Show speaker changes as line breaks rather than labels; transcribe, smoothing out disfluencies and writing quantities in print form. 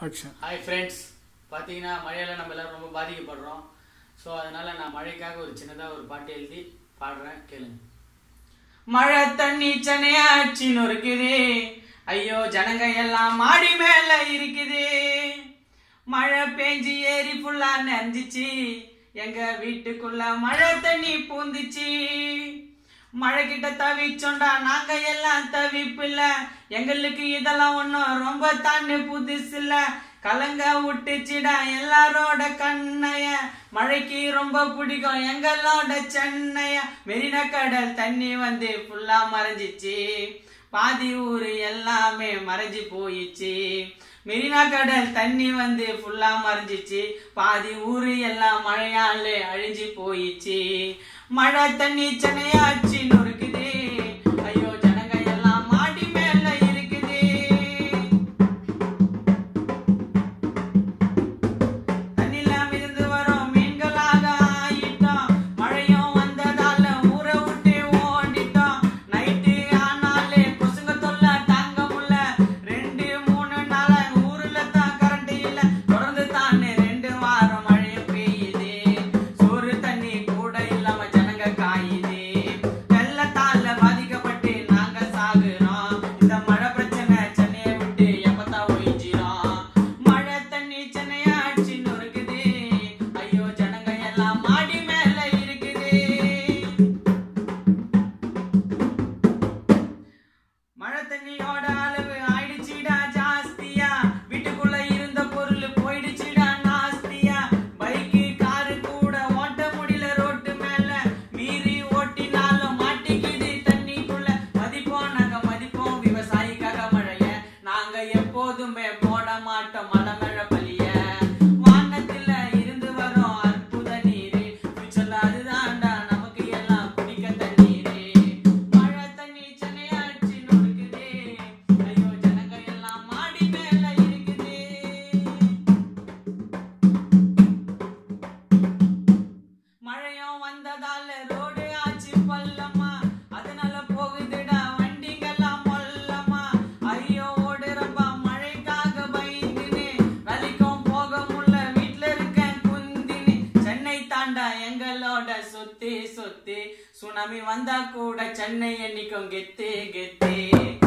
Hi friends, பார்த்தீங்கன்னா மழையால் நம்ம எல்லாரும் ரொம்ப பாதிக்கப்படுறோம். ஸோ அதனால நான் மழைக்காக ஒரு சின்னதாக ஒரு பாட்டு எழுதி பாடுறேன், கேளுங்க. மழை தண்ணி சென்னையாச்சின்னு இருக்குது, ஐயோ ஜனங்க எல்லாம் மாடி மேல இருக்குது. மழை பெஞ்சு ஏரி ஃபுல்லா நெஞ்சிச்சு, எங்க வீட்டுக்குள்ள மழை தண்ணி பூந்துச்சு. மழை கிட்ட தவிச்சோண்டா நாங்க எல்லாம் தவிப்பில்ல, எங்களுக்கு இதெல்லாம் ஒன்றும் ரொம்ப தாண்டி புதுசு இல்ல. கலங்க விட்டுச்சிடா எல்லாரோட கண்ணைய, மழைக்கு ரொம்ப பிடிக்கும் எங்களோட சென்னைய. மெரினா கடல் தண்ணி வந்து ஃபுல்லா மறைஞ்சிச்சு, பாதி ஊரு எல்லாமே மறைஞ்சு போயிடுச்சு. மெரினா கடல் தண்ணி வந்து ஃபுல்லா மறைஞ்சிச்சு, பாதி ஊரு எல்லாம் மழையாலே அழிஞ்சு போயிடுச்சு. மழை தண்ணி சென்னையாச்சின்னு இருக்குது, ஐயோ ஜனங்க எல்லாம் மாடி மேல இருக்குது. தண்ணில மிதந்து வரும் மீன்களாக ஆயிட்டோம், மழையும் வந்ததால ஊரை விட்டு ஓடிட்டோம். நைட்டு ஆனாலே கொசுங்க தொல்லை தாங்க முடியல, 2-3 நாளா ஊர்ல தான் கரண்ட் இல்ல. தொடர்ந்து தானே 2 வாரம் மழை பெய்யுது, சோறு தண்ணி கூட இல்லாம ஜனங்க காயுது. வெள்ளத்தால பாதிக்கப்பட்டு நாங்க சாகுறோம், இந்த மழை பிரச்சனை சென்னையை விட்டு எப்பதான் ஒழிஞ்சிரும். மழை தண்ணி சென்னையாச்சின்னு இருக்குது, ஐயோ ஜனங்க எல்லாம் மாடி மேல இருக்குது. மழை தண்ணியோட அளவு ஆயிடுச்சுடா ஜாஸ்தியா, வீட்டுக்குள்ள இருந்த பொருள் போயிடுச்சுடா நாஸ்தியா. பைக்கு காரு கூட ஓட்ட முடியல ரோட்டு மேல, மீறி ஓட்டினாலும் மாட்டிக்குது தண்ணிக்குள்ள. மதிப்போம் நாங்க மதிப்போம் விவசாயிக்காக மழைய, நாங்க எப்போதுமே போட மாட்டோம் மழை மழை பலிய. வானத்துல இருந்து வரும் அற்புத நீரு, ஃபியூச்சர்ல அதுதான்டா நமக்கு எல்லாம் குடிக்க தண்ணீரு. மழை தண்ணி சென்னையாச்சின்னு இருக்குது, ஐயோ ஜனங்க எல்லாம் மாடி மேல இருக்குது. மழையும் வந்ததால ரோடு ஆச்சு பள்ளமா, அதனால போகுதுடா வண்டிங்கெல்லாம் மொல்லமா. ஐயோ ஓடுறப்பா மழைக்காக பயந்துன்னு, வேலைக்கும் போக முடியல வீட்டுல இருக்கேன் குந்தின்னு. சென்னை தாண்டா எங்களோட சொத்து சொத்து, சுனாமி வந்தா கூட சென்னை என்னைக்கும் கெத்து கெத்து.